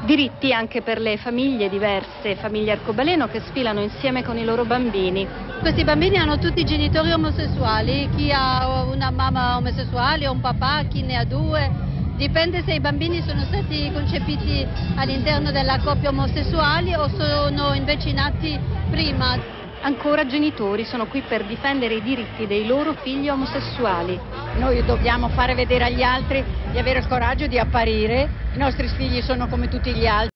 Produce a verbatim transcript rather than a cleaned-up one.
Diritti anche per le famiglie diverse, famiglie arcobaleno che sfilano insieme con i loro bambini. Questi bambini hanno tutti genitori omosessuali, chi ha una mamma omosessuale o un papà, chi ne ha due, dipende se i bambini sono stati concepiti all'interno della coppia omosessuali o sono invece nati prima. Ancora genitori sono qui per difendere i diritti dei loro figli omosessuali. Noi dobbiamo fare vedere agli altri di avere il coraggio di apparire, i nostri figli sono come tutti gli altri.